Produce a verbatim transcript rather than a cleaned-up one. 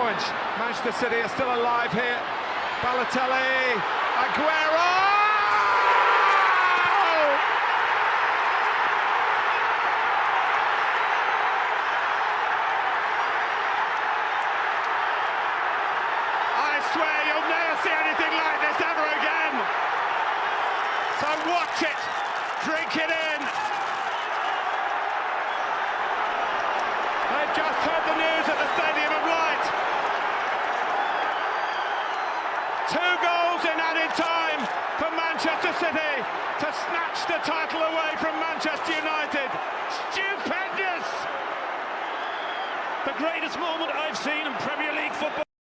points. Manchester City are still alive here. Balotelli, Aguero! I swear you'll never see anything like this ever again. So watch it, drink it in. They've just heard the news at the Stadium of Light. Two goals in added time for Manchester City to snatch the title away from Manchester United. Stupendous! The greatest moment I've seen in Premier League football.